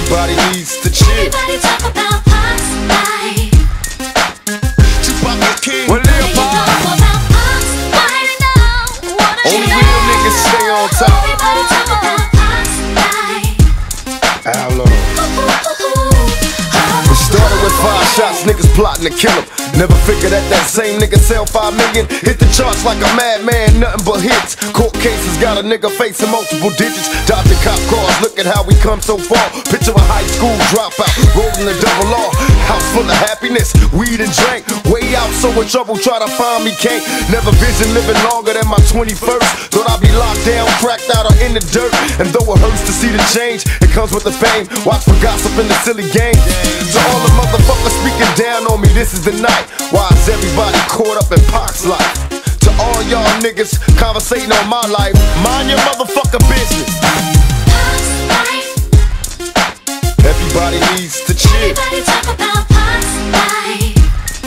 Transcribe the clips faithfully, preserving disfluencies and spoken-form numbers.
Everybody needs to chill. Everybody talk about Pac's life. Tupac the King. What do you know about Pac's life now? What do you Only know? real niggas stay on top. Everybody talk about Pac's life. Outlaw. It started with five shots, niggas plotting to kill him. Never figured that that same nigga sell five million. Hit the charts like a madman, nothing but hits. Court cases got a nigga facing multiple digits. Dodging cop cars, look at how we come so far. Picture a high school dropout, rolling a double R. House full of happiness, weed and drink. Way out, so in trouble, try to find me, can't. Never vision living longer than my twenty-first. Thought I'd be locked down, cracked out, or in the dirt. And though it hurts to see the change, it comes with the fame. Watch for gossip in the silly game. To all the motherfuckers speaking down on me, this is the night. Why is everybody caught up in Pac's life? To all y'all niggas conversating on my life, mind your motherfucking business. Pac's life. Everybody needs to chill. Everybody talk about Pac's life.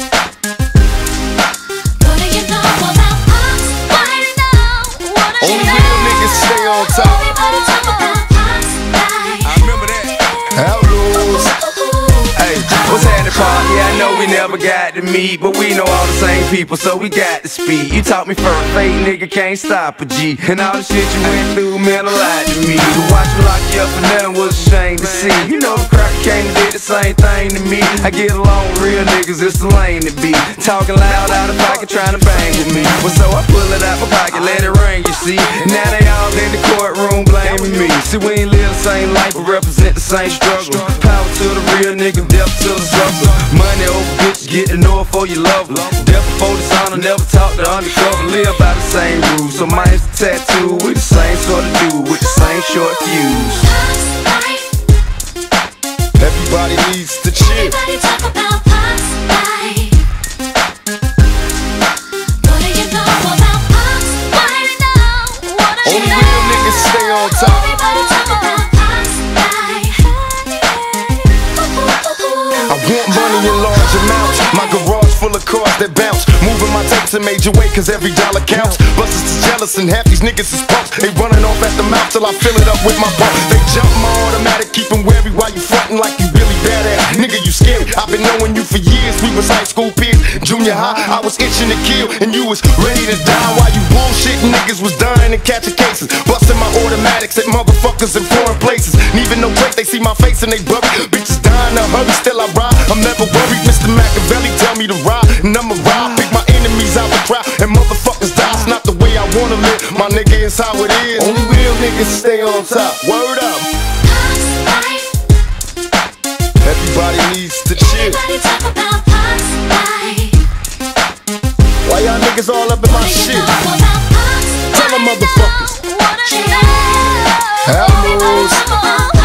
What do you know about Pac's life now? What do you Only know? real niggas stay on top. Everybody talk about Pac's life. I remember that. Outlaws. Hey, what's happening, Pac? Yeah, I know we never got to meet, but we know all the same people, so we got to speak. You taught me first, fake nigga can't stop a G. And all the shit you went through meant a lot to me. To watch me lock you up and nothing was a shame to see. You know the cracker came and did the same thing to me. I get along with real niggas, it's the lane to be. Talking loud out of pocket, trying to bang with me. Well, so I pull it out my pocket, let it ring, you see. Now they all in the courtroom blaming me. See, we ain't live the same life, but represent the same struggle. Power to the real nigga, death to the sucker. Money over bitch, get to know it for you love her. Death before dishonor, never talk to undercover. Live by the same rules, so mine's the tattoo. We the same sort of dude, with the same short fuse. Pac's life. Everybody needs to chill. Everybody talk about Pac's life. What do you know about Pac's life now? What do you Only know? real niggas stay on top. Everybody talk about Pac's life. I want money in large amounts. My garage full of cars that bounce. Moving my tapes in major way, cause every dollar counts. Busters is jealous and half these niggas is punks. They running off at the mouth till I fill it up with my pump. They jump my automatic, keep them wary while you frontin' like you really badass. Nigga, you scary. I've been knowing you for years. We was high school peers. Junior high, I was itching to kill, and you was ready to die while you bullshitting. Niggas was dying and catching cases. Busting my automatics at motherfuckers in foreign places. Leaving no trace, they see my face and they bury. Bitches dying in a hurry, still I ride. I'm never worried. Mister Machiavelli tell me to ride, and I'ma ride. Pick my enemies out the crowd, and motherfuckers die. It's not the way I wanna live. My nigga, it's how it is. Only real niggas stay on top. Word up. Pac's life. Everybody needs to chill. Everybody talk about Pac's life. Why y'all niggas all up in my What do you shit? know about Pac's Tell them life motherfuckers. now? What do you know? Outlaws. Everybody talk about